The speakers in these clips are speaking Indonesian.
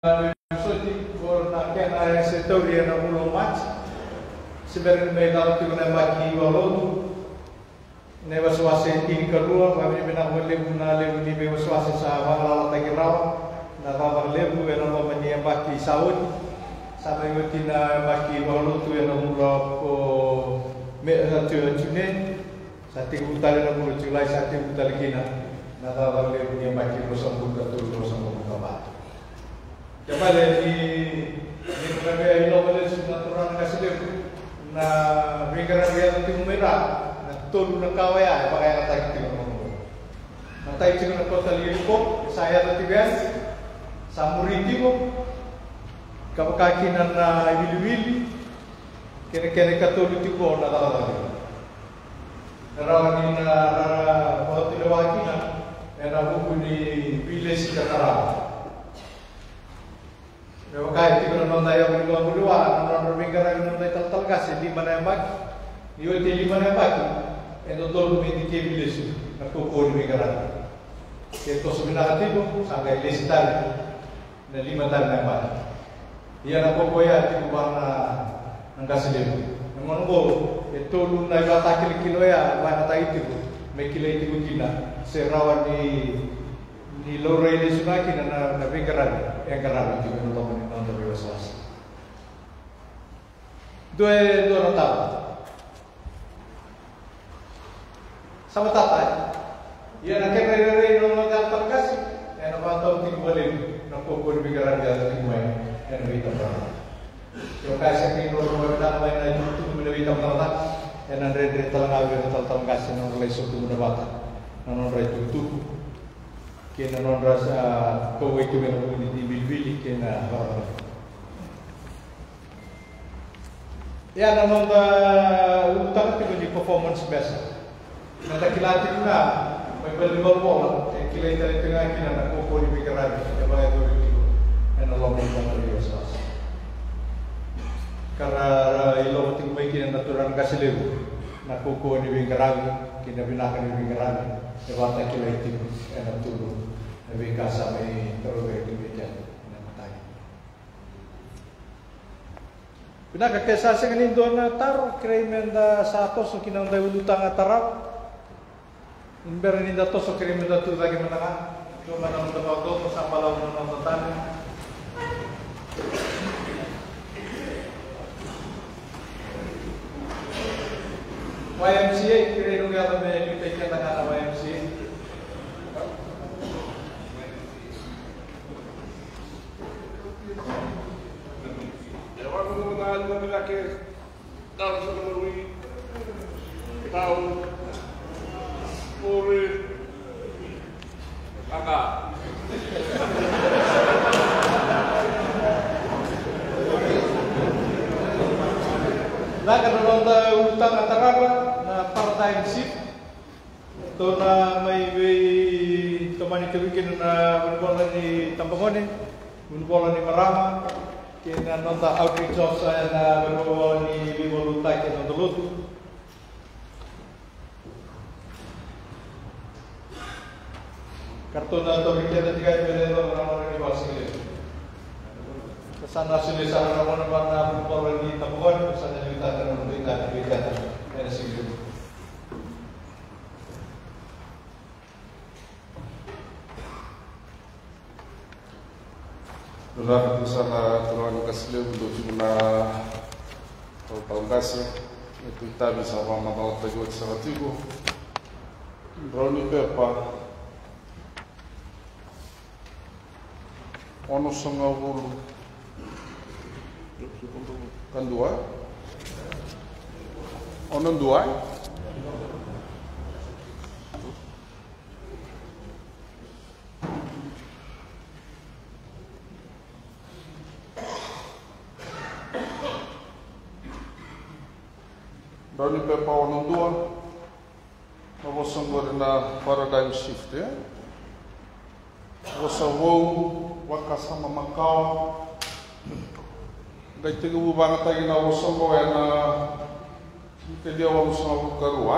Kena setoria na mulong match. Sebenarnya mereka tu kena bagi walau ne waswase ini kedua kami bina lebu na lebu ni be waswase sa bangla lagi raw na kabar lebu ena mo mani baki saud sampai ngutina baki walau tu ena mulok ko me tu tune sati utale na mulu julai sati utale kina na kabar lebu ni baki kosong buka tu kosong buka ba. Coba di berbagai lokal natural kasih na bingkaran dia tu merah, na tolu na kawaya pakai kata itu. Nanti itu na kota lirik saya tadi bias samuriti ko kapakaki na ibili kene katolu itu ko na kata. Narawani na waktu lewati na buku di village Jakarta. Kaya itu kalau nonton yang berdua, nonton berbingkaran nonton tal kasih di mana yang bagi, di mana yang bagi, itu tolong ini kebilis, aku kau di berbingkaran. Itu sebenarnya itu sangat listan, dan 5 tahun yang bagi. Ia nak kau ya itu warna angka sedih. Namun kau itu lu naik bata kilo ya, mana tak itu, mekila itu kina, serawan di lore ini sudah kina na beingkaran yang kerana juga nonton. Dua nota. Sama tata. Ia nak kena nonton jantan kasih. Yang nak tahu tiga boleh. Nak pukul pikiran dia tiga main. Yang lebih terang. Kalau kasih ni nonton dah main lagi tu lebih terang. Yang nak reda telang awal telang kasih nonton lesok tu mendapat. Nonton reda tu. Kena nonton rasa kau itu memang di bil kena. Ya, namun utang itu di performance biasa. Nanti kilat itu na, beli bola, kilat itu tengah kita nak kumpul di pikiran, yang banyak itu, yang Allah mengucapkan biasa. Karena ilo tinggal kita naturan kasih lebu, nak kumpul di pikiran, kita binakan di pikiran, yang banyak kilat itu, yang turun, lebih kasar ini terus berkebijakan. Pina kakesa sa nganin doon na tar, kremenda sa ato so kinang tayo lutang at taraw. Imber ninda to so kremenda to lagi manaka. Ito man ang tawag doon sa palaw ng notatan. YMCA, kira nung yata may nitay ka na YMCA. Kami lagi dalam sebelum tahun puri kakak. Nah, kalau nonton utang antara na part-time shift, itu na may teman itu bikin na berbola di Tambangon, berbola di Marama. Kena nonton outreach job saya na berbawa ni Bimoluta kena nonton lutu. Kartu nonton kita tiga itu orang-orang di bawah sini. Kesana sini sana orang-orang berbawa di Tambangon, kesana kita akan memberikan dari sini. Dolar sana tuan kasih untuk cuma tahun kasih itu kita bisa mamal teguh seratiku brownie pepa ono sengawul kan dua ono dua Doni pepa ono dua, navosangor na paradigm shift ya. Wasawau wakasama makau. Dai tiga bubang tadi navosangor na dia wamusang karua.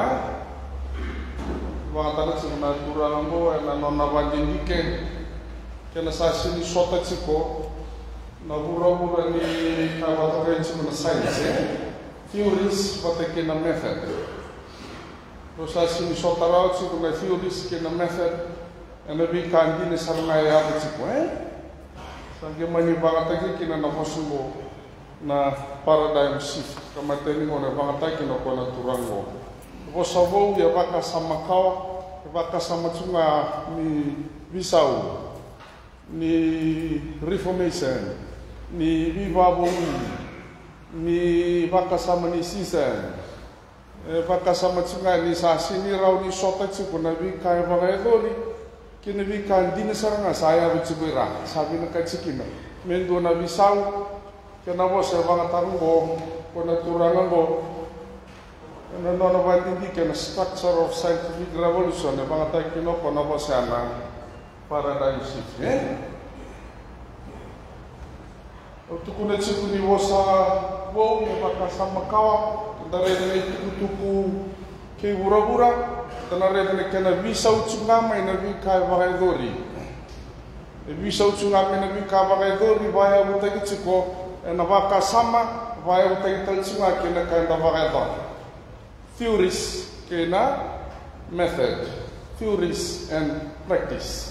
Bang tanah sing natural ambo na nona banjin dike. Kena sasi ni sota ciko na vura ni kawatakaitsi na science, theories watake na method. Rosa sini sotarau tsi kuna theories ke na method, ana bi kandi ne sarngai apa tsi ko Sange mani bangataki kina na hosumo na paradigm shift kamateni ngone bangataki na kona turango. Vosavo ya vaka samakawa, vaka samatsunga ni Visau, ni Reformation, ni Vivavu, ni vaka sama ni season, vaka samatsunga ni sasini rau ni sota tsiku na vika evangedoli. Kini vika dina saranga saya bicibira sabi na kacikina mendo na Visau kena bos evangatarungo kona turangango na nona batindi kena structure of scientific revolution evangatakino kona bos ana paradigm shift Tukuna tsiku ni bosa wo evaka sama kawa dari ni tuku ke bura-bura tanare ne kena Visau tsunami na vika vaidori Visau tsunami na vika vaidori vaya utaki tsiko na vaka sama vaya utaki tsunga kena kanda vaidori theories kena method theories and practice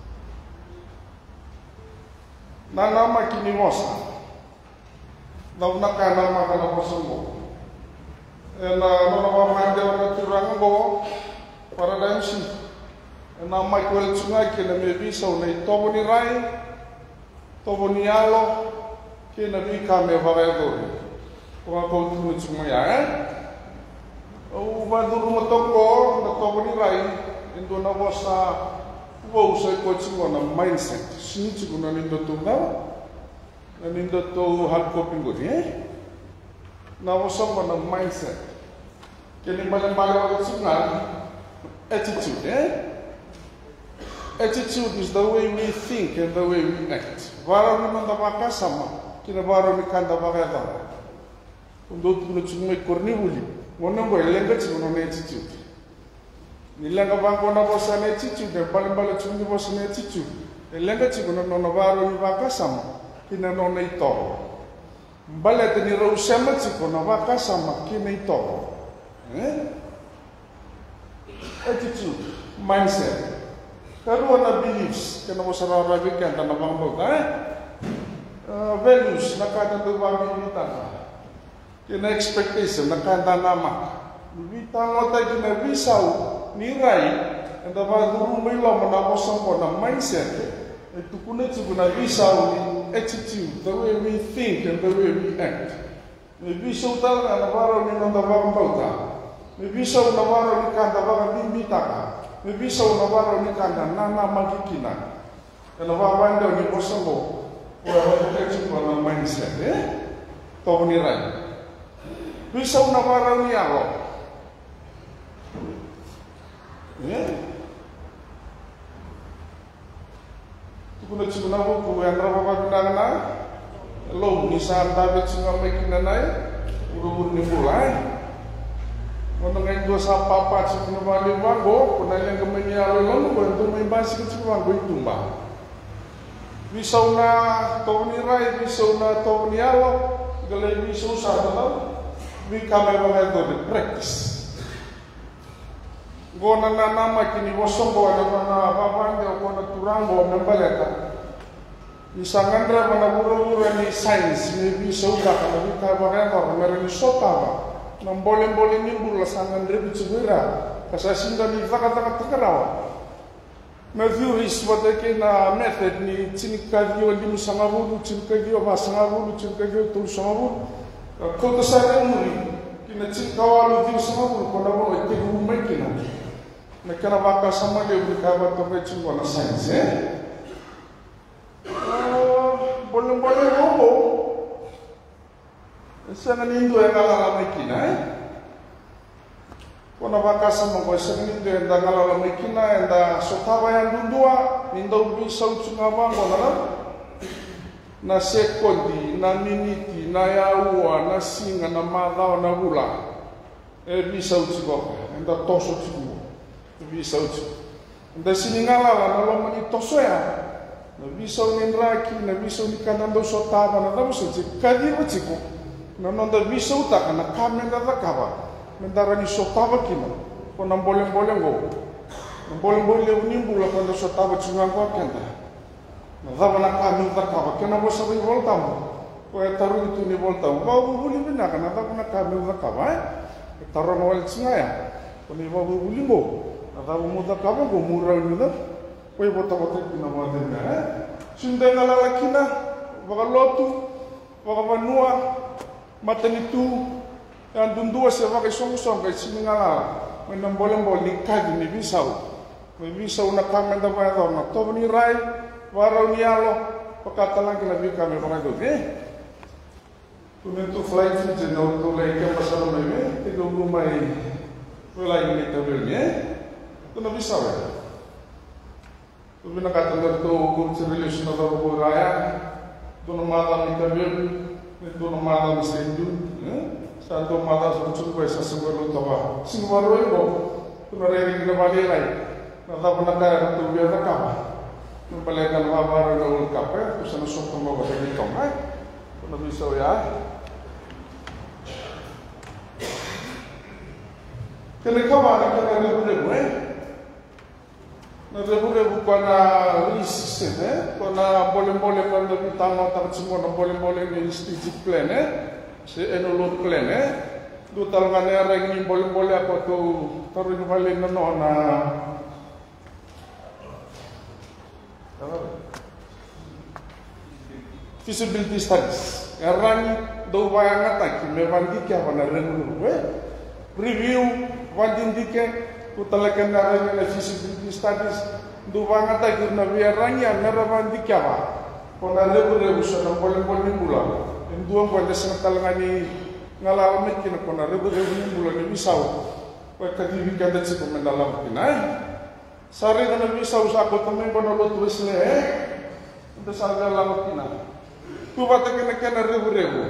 na nama kini mosa na unaka nama kana mosango na nona mande ona turango paradigm shift na Michael Tsunga ke na me Visau nei toboni rai toboni alo ke na vika me vaidori ko ko tunu tsuma ya o vaduru motoko na toboni rai indo na bosa wo sai ko tsuma na mindset sinchi kuna nindo tunga na nindo to hard coping go na bosa na mindset ke ni malam tsunga attitude, Attitude is the way we think and the way we act. Vara we manda baka sama, kina vara we kanda baka da. Undo tuno tsumai korni buli. Wonna boy lenga tsuno na attitude. Nilanga bango na bosa na attitude, bala tsumni bosa na attitude. Lenga tsuno na vara we baka sama, kina no na ito. Bala tani ro sama tsuko na baka sama, kina ito. Attitude, mindset. Kadua na beliefs, kena mo sarara bigyan na namang values, nakada do bibitang. Kena expectation, nakada namak. Bibitang o tayo na Visau, niray, and the vaduru may laman ako sa na mindset. Ito kunit sa na Visau, attitude, the way we think and the way we act. May Visau talaga, nabaraw ni nandabang bauta. May Visau nabaraw ni kanda baka bimbitaka. May Visau nabaraw ni kanda nana magikina. Kaya nabawanda ni Bosango. Kaya protection ko ng mindset. Ito ni Ray. Visau nabaraw ni ako. Ito ko na simunaw ko. Kaya nabawag na Lo, ni saan David singa may kinanay. Urubur ni Bulay. Quando ngayon doon sa papa at sa pinabali bago, kung na ilang gamay niya lang, kung doon may basic at sa bago, itumba. Visau na to ni Rai, Visau na to ni Alo, galay Visau sa dalam, kami mga doon, practice. Gona na nama kini bosong ko, ano na babang, o na turango, membaleta. Misangan ra mana buru-buru ni science, ni Visau ka, kana bika mga meron ni sota nang boleh-boleh nimbul lasangan ribu cubira kasasinda ni vaka-vaka tekerawa na theories watake na method ni chinikagio limu sangabulu chinikagio basangabulu chinikagio tul sangabulu kota sana muri kina chikawalu tiu sangabulu kona bono ite humai kina na kana vaka sama de brikaba toke chingwa na science boleh-boleh robo Sana nindo yang ngala makina Kona bakasa mo sa nindo yang ngala makina enda sotawa yang dundua nindo Visau tsunga na sekondi na miniti na yaua na singa na madao na bula Visau tsunga enda toso tsunga Visau tsunga enda siningala na lo mani toso ya Na visau ni raki, na visau ni kanando so tava na damu so te kadiwa tiko. Na nonda visau taka na kamenda da kawa. Mendara ni so tava kina. Ko na boleng-boleng go. Na boleng-boleng unimbula kanda so tava tsungango kenda. Na dava na kamenda da kawa. Kena mo sabi voltamu. Ko e taru itu ni voltamu. Wau buli binaka na dava na kamenda da kawa. E taru na wali tsungaya. Ko ni wau buli mo. Na dava mo da kawa go murau ni da. Koe bota-bota kina mo adena, Sundai na lalakina, wakalotu, wakawanua, matanitu, yang dundua se wakisong-song kay siningala, may namboleng-boleng ni kagi ni Bisau. May Bisau na kami na mga daw na tobo ni Rai, waraw ni Alo, pagkatalang kinabi kami mga doon. Kung ito flight dyan, tulay ka pasalo may tigong lumay, wala yung nitabil niya. Ito na Bisau Tu bina kata tu kursi relation na daw ko raya, tu na mata ni kabil, tu na mata ni sendu, sa tu mata sa cukup sa segala tawa. Singwaro ito, tu na riri kita balik lagi. Na daw na kaya tu biar nak apa? Tu balik kan wabar na ulit kape, tu sana sokong mo kasi dito ay. Tu na bisa ya. Kena kawan kena lebu-lebu na rebu-rebu ko na system ko na boleh-boleh kan dari tanah tak semua na boleh-boleh ni strategic plan si enolot plan do talangane ara ni boleh-boleh ako to taru balik na no na feasibility studies arani do bayang atak me bandi kya bana review wandindike Kutalakan na rin feasibility studies. Duwang at ay na biyaranya naraman di kya ba? Kung nalebo-lebo siya ng boleh-boleh bulan. Yung duwang pwede sa talangan ni ngalaman kina kung nalebo-lebo ng bulan ni Bisaw. Kaya kadibigan din siya kung manalang kinay. Sari na Bisaw sa ako tamay ko na lotwis le Ito sa nalalang kinay. Tubata kina nalebo-lebo.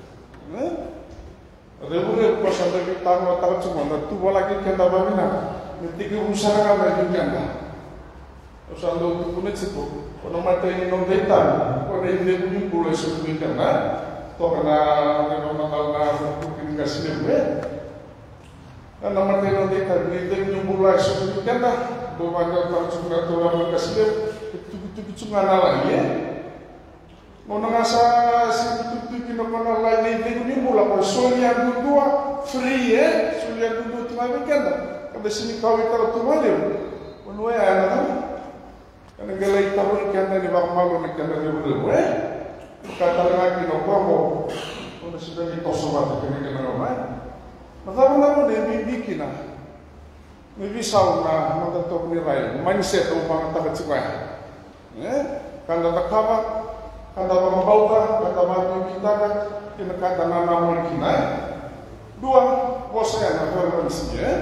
Rebu-rebu pas ada kita tahu semua, tu lagi kena bagaimana? Ketika usaha lagi kena, usaha itu pun itu, kalau mata ini nontetan, kalau ini pun boleh sebut kena, toh kena kalau mungkin kasih lebih, karena mata ini nontetan, ini pun boleh sebut kena, bahwa kalau cuma tu orang kasih itu cuma lagi. Mona ngasa situ kina mana lain ni mula ko solia dua free solia dua tengah weekend kada sini kau itu tu malem menua ana kana galai tahu ikan ni bang malu nak kana dulu kata lagi no promo ona sudah di tosobat kana ramai maka de bikina ni Bisau na matato ni Rai mindset upang tagat suka kanda takaba kanda mabauta, kanda mabibitaga, kinakanda na naman kinay. Dua, posa yan, nagkaroon siya.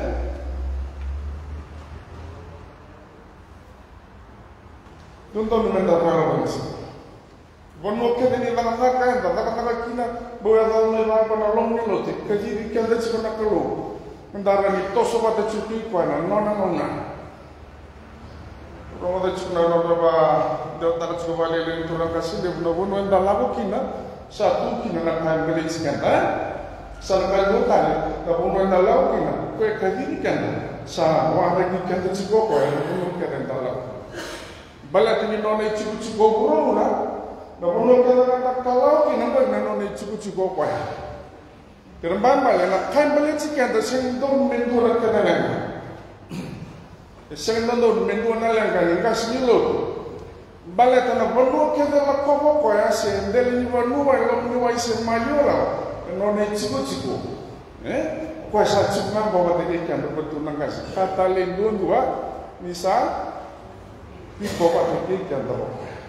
Doon naman nagkaroon siya. Bono ka din ilang nakakain, tataka kina, buhay daw na ilang panalong nilotik, kasi kanda siya nakalo. Mandara ni toso ba ta chuki kwa na nona. Kalau ada cuma beberapa daftar sekolah yang turun kasih dia benar-benar dah lagu kina satu kina nak main beli sekian sampai dua kali benar-benar dah lagu kina kue kaji ni kan sah wahai ni kan tu cikgu kau yang benar kan dah lagu balik ni nona cikgu burung lah benar-benar kan kalau kina benar nona cikgu kau teremban balik nak kain beli sekian tu sendok mendurak kenangan Isang nandun, menduan na lang kanyang kasinilod. Balet na bano kaya la kopo ko ya se ndeli ni bano wa lo ni wa se mayola. No ne chico. Ko sa chico na bawa de kan betul nang kas. Kata lendun dua misal di bawa de kan do.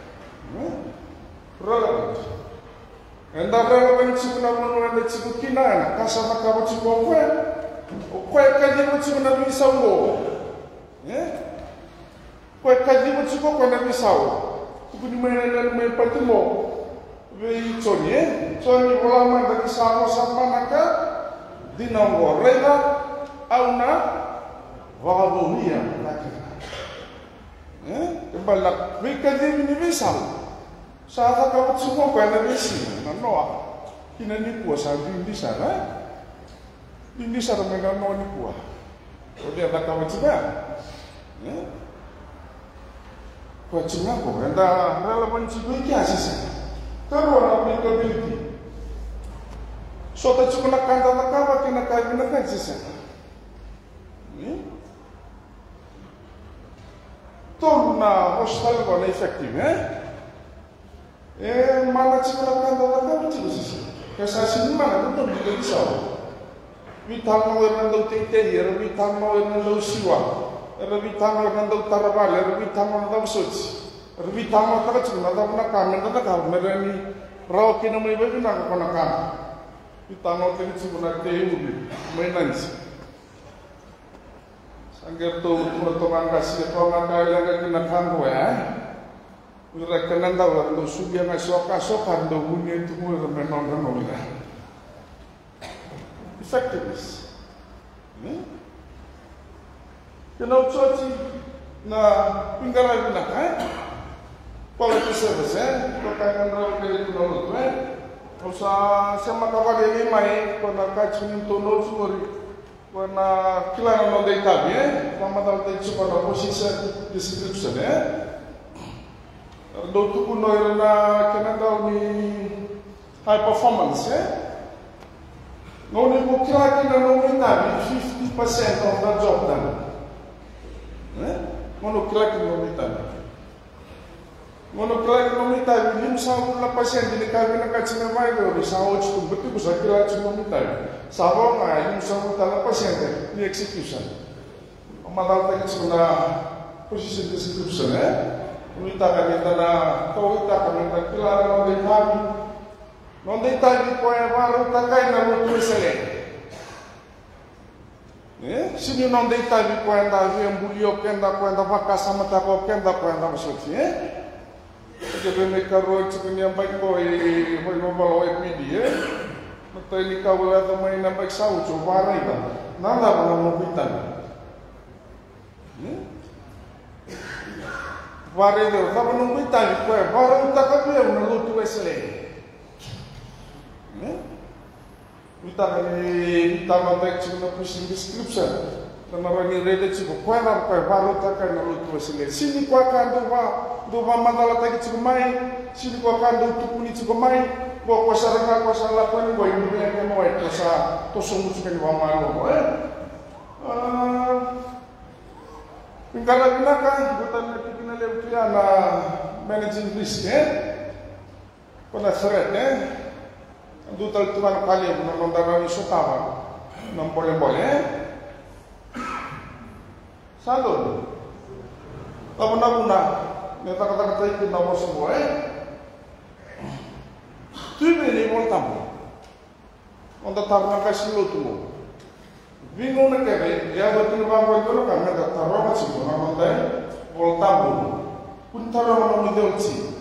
Relevant. Enda relevant chico na bano na chico kina kasama ka chico ko. Ko ka di chico na bisa wo. Kau kaji macam kau nak risau, tu ni mana patimo, wei Sony ulama dari sama naka di nangor rela, auna wahabunia lagi. Kembali wika di ni visal. Sa ka semua ko na visi na noa. Kina ni kuwa sa di sana. Di sana me na no ni kuwa. O dia ka ka ba. Ko cuma ko anda relevan cibu ki asisa. Karo na applicability. So ta cuma nak kanda na ka kina ka bina ka asisa. Torna hostal ko na effective, mana cuma nak kanda na ka cibu sisa. Kasa sini mana tu tidak bisa. Vitang mau nandau tete, vitang mau nandau siwa. Vitang mau nandau tarabal, vitang mau nandau suci. Vitang mau tak cuma nandau nak kami nandau kami merani raw kina may bayi nak kau nak kami. Vitang mau tadi cuma nak tehu, mainan sih. Sangger tu teman kasih kau nak lagi kena kanggo Ura kananda wa ndo subia na soka ndo bunye tu mo menon ila. Effectiveness. Kena uchochi na pingala bina quality service ko kananda ke kuno to Osa sama kawale mai ko na kachuni to no sumori ko na kila no de tabi kama dal te chupa na position description do tuku no na kananda ni high performance no ni ko kila kina no ni tabi 50% of the job done mono kila kina no ni tabi mono kila kina no ni tabi lim sa la pasien di kabi na kachina mai do sa och tu betu ko sa kila kina no ni tabi sabo nga lim sa la pasien ni execution madal ta kina position description Kita kami tanah, kau kita kami tak kelar non dei tabi ko e baru takai na lutu sele. Sini non dei tabi ko anda yang bulio kenda ko anda vaka sama ta ko kenda ko anda masukti Jadi mereka roh cikun yang baik ko e hoi mobile o pidi Mata ini kau ada main yang baik sau coba rai ba. Nanda pernah mobitan. Vare deu, tava num coitado, agora não está cabelo, não luto excelente. Estava até que na posição description, na rani rede tipo, qual era o varo tá caindo no luto excelente. Se ni qua quando do va mandar até que tipo mai, se ni qua quando tu puni tipo mai, vou passar lá quando vou ir bem que não é, tô só muito que vai mal, Pingkala binaka, bukan kita lewat na managing risk pada threat dutal tuan kali menonton isu tawa, nam boleh salur, tapi nabuna, ni kata itu nama semua tu beri voltamu, untuk taruh kasih lo tu. Bingung nak kene, ya betul bangkoi tu kan ada taruh macam tu, nama dia voltamu, pun taruh nama midolci,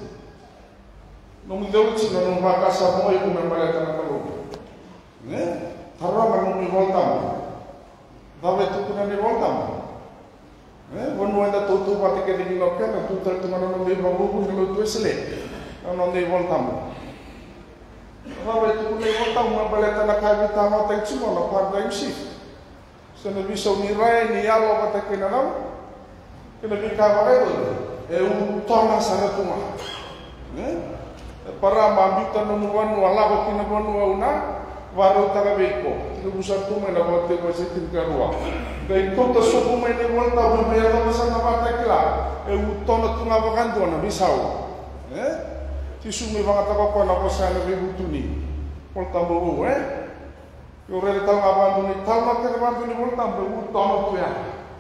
nama bahasa semua itu membalik tanah kalau, taruh nama voltamu, tapi tu pun ada voltamu, Wanu anda tutu pati ke di lokan, tu tertemu nama dia baru pun kalau tu selek, nama dia voltamu. Tapi tu pun dia voltamu membalik tanah kami tahu tak cuma nak pada shift. Sana bisa nirai ni alo kata kena nam, kena bika itu, utama sana tuma. Para mambita namuan wala ko kinabuan una, waro taga beko. Tidak usah tuma na waktu masih tinggal ruang. Dari kota suku mana wala tahu berbayar masa nama takila, utama tunga bakan tuan bisau. Tisumi bangat apa kau nak sana bebutuni, wala tahu Yore tal ngabantu ni tal mak ngabantu ni boleh tambah utama tu ya.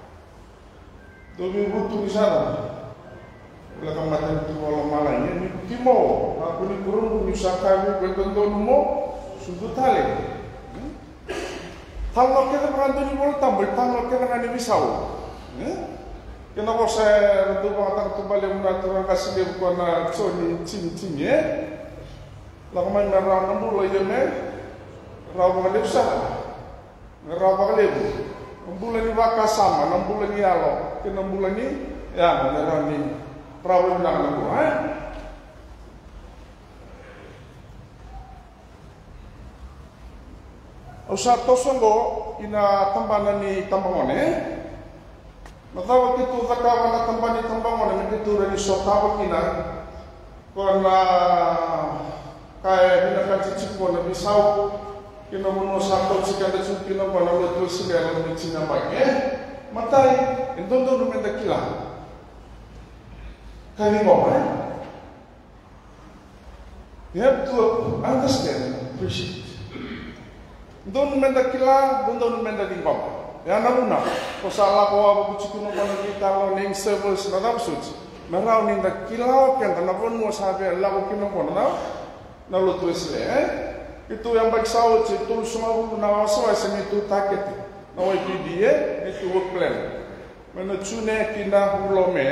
Dobi butuh di sana. Belakang mata itu kalau malah ini timo. Aku ni kurung menyusahkan ni bertonton mo sudut tali. Tal mak ngabantu ni boleh tambah tal mak ngabantu ni bisau. Kenapa saya rentu banget tu balik mengatur kasih dia bukan nak coni cing ya. Lalu mana orang mulu ya Rawa kalib sah, rawa kalib. 6 bulan ni baka sama, 6 bulan ni alo, ke 6 bulan ni Ya, meron ni problem lang na buhay. Usa tosongo ina tambanan ni tambangone. Matawag ito takawa na tamban ni tambangone nagtitura ni sotawag ina kung kaya pinakachicik ko na bisaw kinamuno sa tao si kada sa pinapanalut ko sila ang sinabay. Matay, indondo naman dakila. Kali mo, you have to understand, appreciate. Doon naman dakila, doon naman dakila. Yan ang una. Kung sala ko ako kuchikuno pa nakita ko ng service na tapos, maraw ni dakila, kaya tanapon mo sabi, ala ko kinukuno na, naluto sila. Itu yang bagsawat sa ito sumabu na wasaway sa ito takit. Na way PDA, ito work plan. Manatune kina hulome.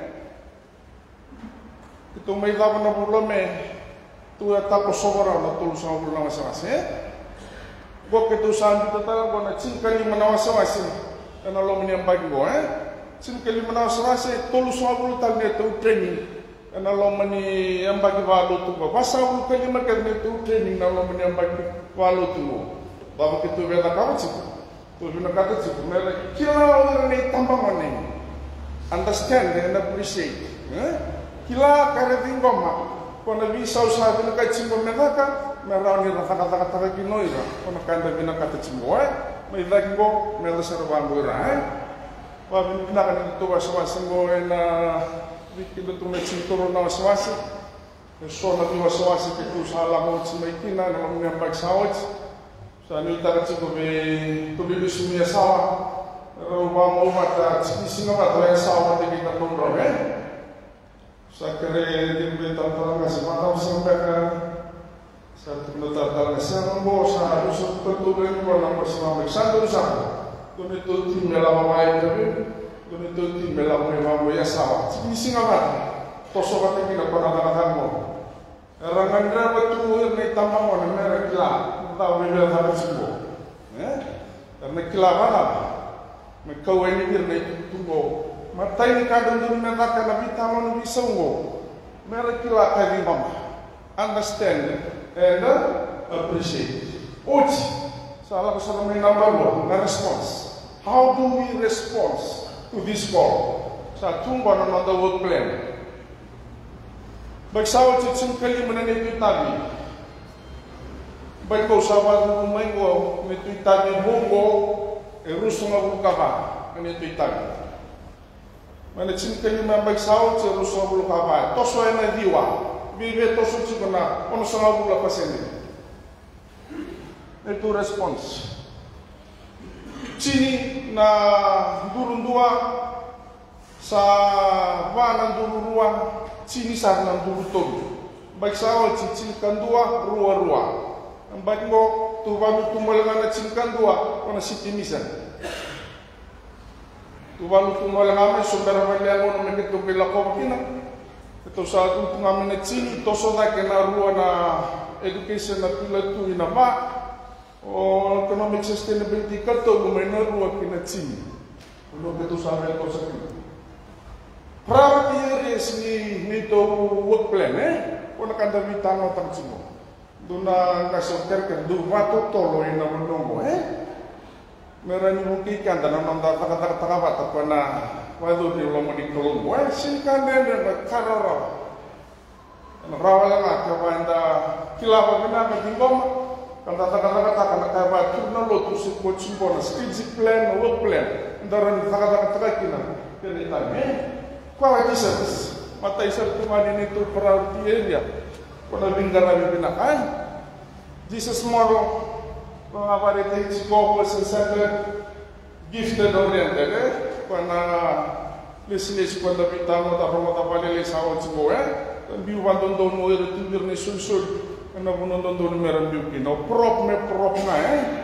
Ito may dapat na hulome. Ito tapos sobra na tulong sa hulong na wasaway. Bok ito saan dito talaga na chinkali manawasaway sa nalong niyang bago. Chinkali manawasaway sa tulong sa hulong talaga ito training. Nalong mani ang bagi walo tumo. Basta ulo kalima ka nito training nalong mani ang bagi walo tumo. Bago kita bela kawat sih, tu bina kata sih. Mereka kila ni tambang mana, understand and appreciate. Kila kare tinggal mak. Kau nabi sausah bina kata cimbo mereka, mereka ni rasa kata kinoira. Kau nak kanda bina kata cimbo, mereka tinggal mereka serba murah. Wah bina kan itu waswas semua na Kita tu nak cinturun na waswasi, so na tu waswasi kita usaha mo cimaitina na mga pagsawat. Sa nilta kasi ko be tuloy sumia sawa, rupa mo mata singa mata yang sawa di kita tunggu Sa kere din bentar talaga sa mata sampai ka sa tunutan talaga sa mo sa usap patuloy mo na masama sa doon ito timela mamay kami. Doon ito timela mo ya sawa. Singa mata toso ka tingin na panatakahan mo. Rangan na batuhin na itamang mo na meron kila. Tahu bila harus sembuh, karena kelabaran, mereka ini birna itu tunggu. Mata ini kadang dulu mereka nabi taman nabi sembuh, mereka kila kali mama, understand and appreciate. Uji, salah kesalahan ini number one, na response. How do we respond to this call? Sa tunggu na the work plan. Bagsawat sa kali menaniti tabi. Baik kau sahabat rumah kau, itu tadi bongo, rusuh ngaku kaba, ini itu tadi. Mana cinta ni memang sahaja rusuh ngaku kaba, tosu ena diwa, bibe tosu cikuna, ono sangat ngaku lepas ini. Itu respons. Cini na durun dua, sa wanan durun dua, cini sa nan durun tujuh. Baik sahaja cincin dua, rua. Ang ba't mo, tuwalo tumalangan na cingkan dua, o na sitimisan. Tuwalo tumalangan na, sumber malian mo na magiging bila ko makina. Ito sa atong tungamin na cini, ito so na kinaruan na education na pila tuwi na ba, o economic sustainability ka to, may naruan kina cini. Ano ito sa amin ko sa kina. Priority areas ni ito work plan, o nakandamitan mo tang cimo. Duna nasoter ke dua tu tolo ina menunggu merani bukikan dan nanda taka apa tapi na wadu di lomo di kolombo silkan dan karara rawala ngak wanda kilapa bina ka tingom kan taka kana kaba turna lo tu si coaching strategic plan work plan daran taka kina kene tame kwa service mata isar tumani ni tu priority area pada bingkara binakan Jesus model pengawasan psikopas center gifted oriented pada business pada bintang atau rumah tapalele sawat semua dan biuan don mo itu birne sul karena bunon don meran biuki no prop na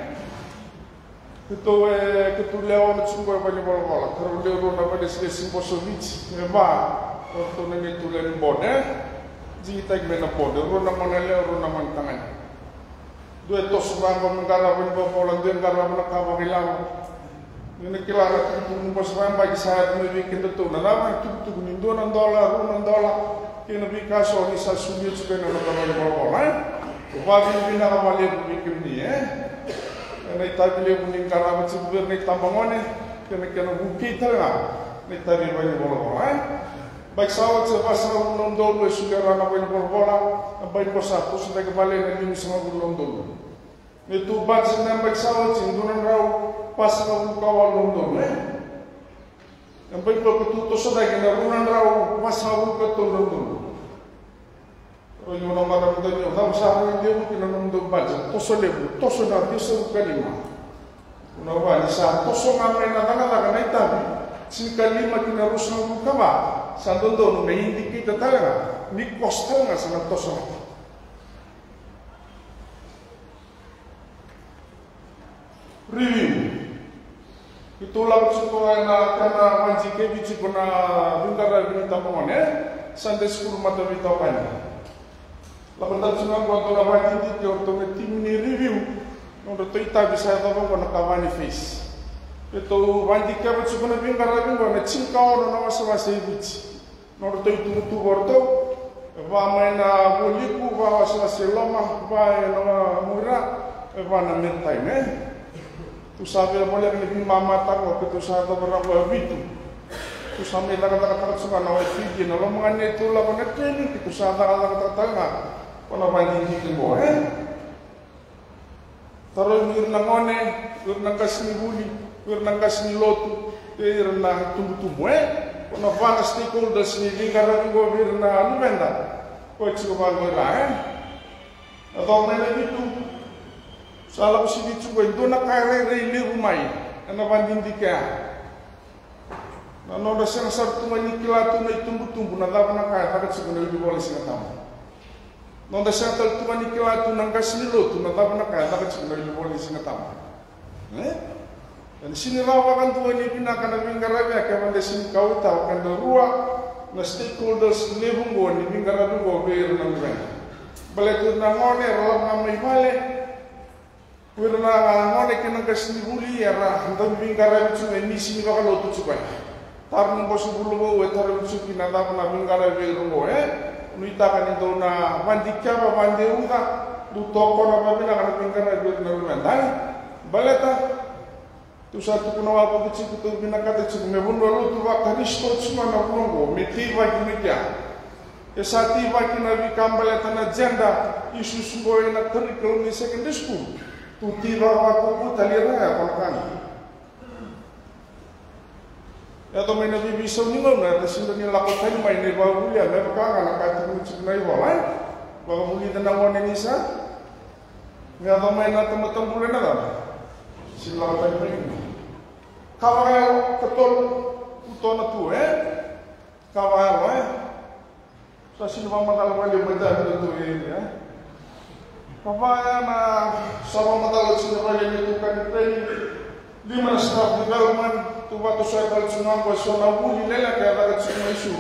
itu ketuliawan semua banyak bola kalau dia rona pada simposovic ba waktu nang tulen bode jitag mena bode rona manale rona man tangan dua tos bang menggala ben bola den gara menakaba hilang Ini kilara tu bos ramai saat membuat itu na nama tu nindo $1, $1, kena bika so ni sa sulit supaya na bola. Upati bina kamali bikin ni na itabile buning karama cibur na tambangone kena bukti tala na itabi bani bola. Baik sawat sebasa dolo sugera na bani bola, baik posa tu sudah kembali na lima sama dolo. Itu baca na baik sawat sinduran raw pas na kawal dolo. Yang baik tu sudah kena runan raw pas na dolo. Yung nama kita ni, orang sahari dia mungkin orang tu baca, toso lebu, toso na dia seru kalima. Orang baca sah, toso ngamai na tangan tangan na itabi. Si kalima kita rusna buka ba, sandondo na hindi kita talaga, ni kostal nga sa toso. Review. Itulah sekolah na karena manjike bici pernah bingkara binita mone, Sunday school mata bita pani. Lapan sunang buat orang wajib itu orang tim ni review, orang tu ita bisa tahu apa nak kawani face. Itu wajib kerja cuma bingkar lagi, orang cingkau orang masa ibit. Orang tu itu borto, main boliku, masa lama, main murah, mana mentai tu sahaja boleh ni mama tak, tu sahaja berapa bitu. Tu sampai kata-kata suka nawai fiji, kalau mengenai itu lapan ni, tu sahaja kata-kata Kona banding hiking mo, Taro wir nangone, wir nangkas ni huli, wir nangkas ni lotu, wir na tumbu-tumbu, Kona vana stakeholders ni lingkaran ko wir na numenda, Koi tsiko bago Atau mana itu, salah ko si ditsuko, Ito na kare-re rumai, Ana banding dika. Nanoda siyang sartungan ni kilatu na itumbu-tumbu, Nadawa na kaya, Takat sigo na ibig wala singatama. Nonda siya taltuman ni kilatu ng kasinilo, tunatapa na kaya, takot siya nalilibol ni singatama. Dan sinirawakan tuwan ni pinakanabing karabya, kaya manda sinikawita, kanda ruwa, na stakeholders lebong go, ni pingkarabing go, bayar ng rent. Balitur na ngone, ralam nga may mali, pero na ngone kinang kasinibuli, yara, hantang pingkarabing siya, ni sinikakaloto siya. Tarong ko sa bulubo, tarong siya pinatapa na pingkarabing go, Nuita kan itu na bandikya ba bandeunga du toko na ba bina kan pingkara du na rumandai baleta tu satu kunawa ba bici tu bina kata ciku me bunro tu ba kanisto cuma na bungo meti ba kimikya esati ba kinabi kambaleta na agenda isu sumboy na curriculum ni secondary school tu tiba ba ko talira ya kan Ya to may nabibisaw nila na tapos hindi nila lakot tayo may naibahulian. May pagkaka nakatimulit na iwalay. Baka mulitan ng one nisa. Nga to may natamatambulan na lang. Sila tayo rin. Kawakayaw katol uto na to Kawakayaw Sa sino bang matalawali badan ito Kawakayaw na sabang matalawali sinawali nito kanitay. 5 staff development tuwa to sa tal sunang ko so na buli lela kaya dagat sunang isu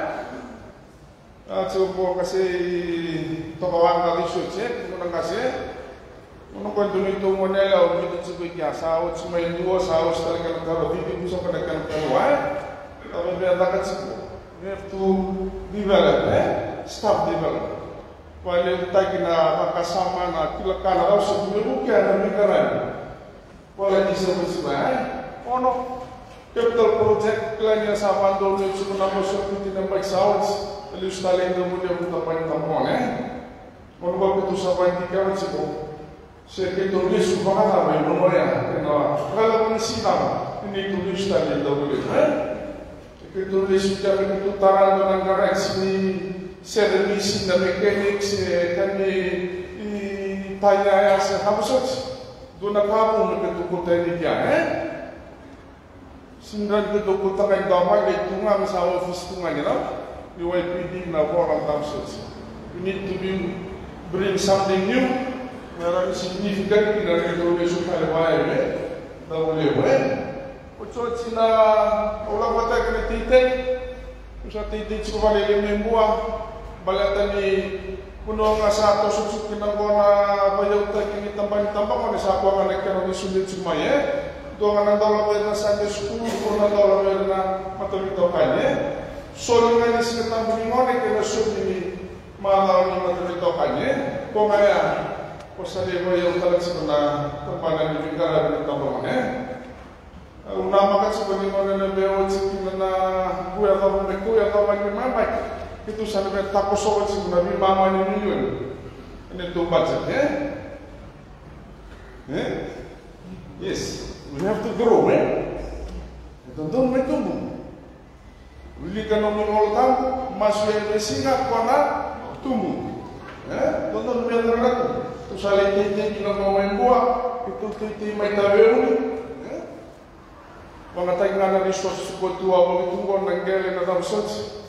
so po kasi to kawan ka isu nang kasi ko dito mo nela o dito sa bigya sa o may duo sa o sa talaga karo dito bisa pa nagkakawa tapos may dagat sipo we have to develop staff develop wala tayo na makasama na kilakana raw sa bumibukya na mikaran wala di sa ono capital project plan yang sama dulu cukup nama seperti nama exhaust lalu setelah itu mulia kita paling tampon ono waktu itu sampai di kawan sibuk sekitar tulis supaya apa yang memoria kena kalau menisiam ini tulis setelah itu mulia sekitar tulis sudah itu taran dengan koreksi servis dan mekanik kami tanya ya sehabis Dona kamu mengetuk tadi dia, Sindran ketuk tangan damai itu ngam sa office tu ngani lah. You will be na orang tamsus. You need to bring something new. Yang significant dari Indonesia supaya baik, dah boleh. Ucap Cina orang kata kena titik, ucap titik cuba lele membuah, balatan ni Kuno nga sa ato susuk kinang ko na bayaw tayo kini tambang-tambang kung sa ako nga nagkaroon ni sulit sumaya Tua ngana dola na Sunday school, kuna dola na matawito kanya. Solo nga ni sinatang buningone kaya sumi malaw ni matawito kanya. Kung kaya, posali mo yung talag sa na tampanan ni Bingara ni Tambone. Unama ka sa buningone na bewa sikin na kuya daw ni mama. Itu sana tapos ako sa nabi mama ni milyon. Ano ito budget, Yes. We have to grow, Don't may tumbuh. Bili ka ng mga utang, masuk yang bersingap kona tumbuh. Don't may terlalu. Tu saling tintin kita mau main buah, itu tintin main taberu. Mga tayo nga na resource ko tuwa mo itungkol ng gele na damsot.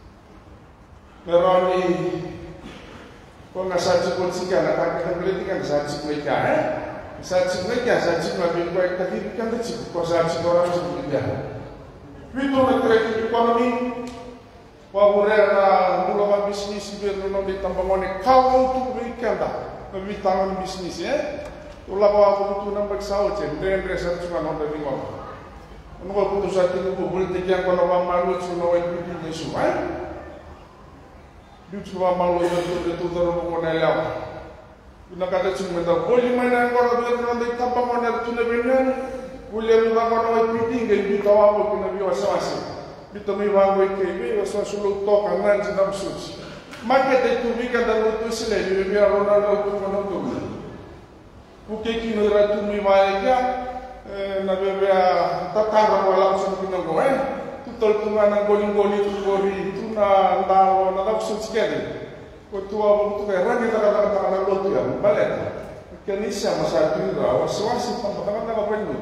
Meron ni kung nasaji ko sika nakakita kan saji ko ika, Saji mereka, saji nabi baik tadi kan kecil, kau saji orang sebelumnya. Itu nakreatif ekonomi, waburera mula bisnis biar di tambangone kau tu berikan dah, nabi tangan bisnis Ulah bawa butuh nampak sahaja, dengan reset cuma nonton di mana. Menurut butuh satu itu politik yang kalau malu cuma orang pilih ni semua. Dia cuma malu itu terus mengenai Nakata cuma dah boleh mana kalau dia nanti tanpa mana tu nabi ni, boleh juga kalau orang piti gay kita apa pun nabi waswasi, kita mewah gay kebe waswasi lu tok anan jenam suci. Maka itu mereka dah lutu sila, dia biar orang lutu mana tu. Bukan kini ratu mewah dia, nabi biar takkan orang langsung kena goe, tu tertungan goling tu gori, tu na lalu na suci kali. Kutua waktu kerana kita kata lotu ya, balik. Kenisa masa itu waswasi pampatangan apa penyut.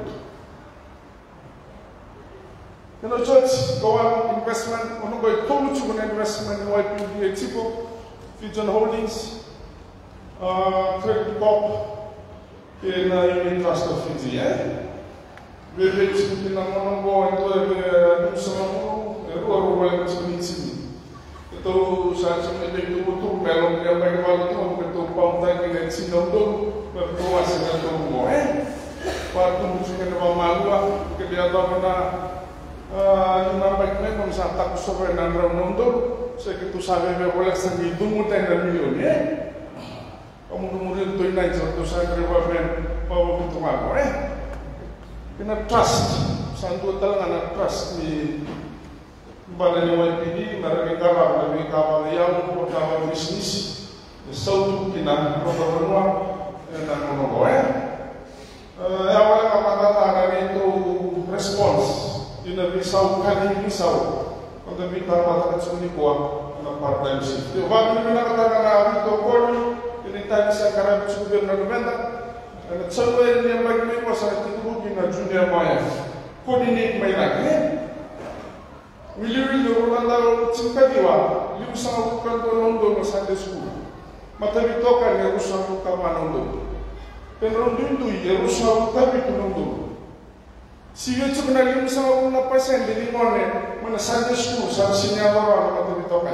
Kalau church kawan investment, orang kau tolu cuma investment YPD Expo, Fusion Holdings, Credit Corp, kena unit trust of Fiji Bebek kita orang kau itu semua orang macam ni sini. Itu saat itu betul melon yang baik waktu betul pautan dengan sinong tu berkuah dengan tu waktu musim yang malu kebiasaan mana nampak ni kalau saat tak sampai nandang nonton segitu sampai boleh sendiri tunggu tenda milion kamu kemudian tu ini satu saya berapa bawa betul aku kena trust santu telangan trust ni Pada YPD, mereka kawan yang pertama bisnis, sautu kina pertama dan monogoe. Awal kata itu respons, ini pisau kali pisau, untuk kita mata kecil kuat, part time shift. Waktu ini kita kata itu kor, ini tadi saya kerap cukup berbeda. Dan semua yang bagi masa itu kina junior maya, koordinat mereka. William Rolanda Cinkadiwa, Liu Sang Kanto Nondo Sunday School. Matabi toka ni Rusa Kama Nondo. Penrondo itu ya Rusa Tabi Nondo. Si wetu kena Liu Sang na pasen di limone mana Sunday School sa sinyalora matabi toka.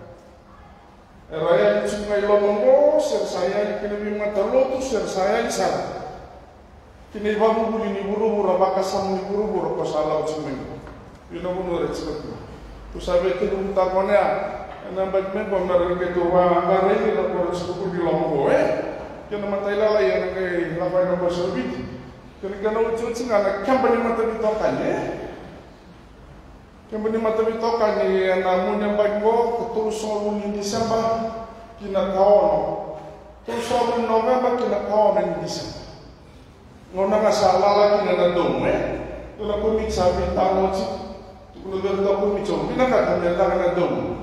Raya cuma ilomonggo ser saya kena mata lotu ser saya isar. Kini babu buli ni buru-buru bakasam ni buru-buru ko salah cuma. Yun ang muna rin sila ko. Tu sabi ito kung tapo niya, nambag mo kung narinig ito, maray nila po rin sa kukul di lombo Kaya naman tayo lalay, yan ang kay lapay na po sa rubit. Kaya nagkanaw ito nga, nagkamba ni matabito ka niya. Kamba ni matabito ka niya, namun yung bag mo, katulong ng Disemba, kinakaon. Tulong ng November, kinakaon ng Disemba. Nguna nga sa lalaki na nandong Ito na po sabi, tango siya. Kalau kita pun macam, kita kata datang na dong,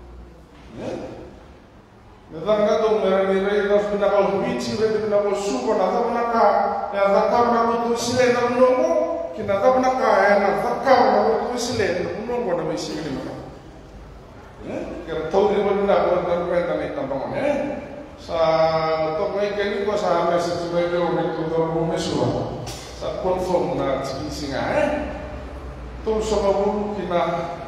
datang na dong, mereka ni kita sudah kau bici, kita kau suka, datang na ka, yang datang na itu sila na nunggu, kita datang na ka, yang datang na itu sila na nunggu na mesti ni mana, kerana tahu ni mana nak orang berada di tempat mana, sa untuk mereka ni kau sa message mereka orang itu orang mesra, sa confirm na singa tu sama bulu kina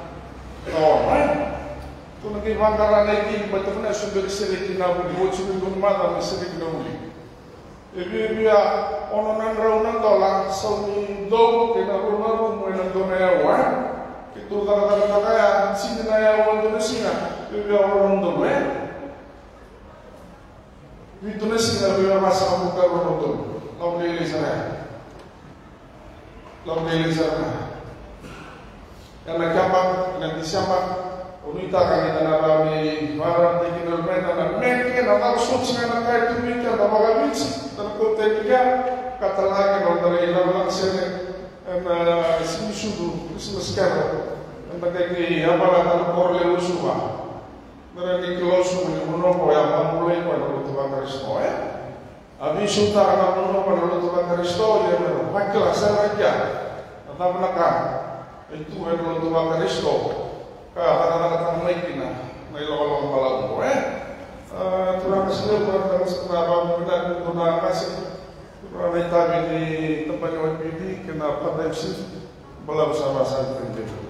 tu nanti bangkaran lagi betul betul sumber seri kina bulu cuma bulu mana seri kina bulu Ibibia ononan raunan dola sauni do kena runa rumena dona ya wa itu kata-kata ya sini ya wa dona singa ibibia orang dona itu na singa ibibia masa buka orang dona lau lele sana karena kapan nanti siapa unita kami tanah kami marah tinggal main anak mungkin atau suci anak kayak itu mungkin atau apa terkoteknya kata lagi kalau dari dalam sini sini sudu Christmas carol entah kayak apa lah kalau korle usua mereka kilosu menyuruh yang mulai pada Tuhan Kristus abi suta anak menuh pada Tuhan Kristus ya mereka saya aja atau menekan itu adalah Tuhan Kristus kata-kata mereka may lokal malam terima kasih buat kenapa benar terima kasih karena kami di tempat yang ini kenapa dari sini bersama-sama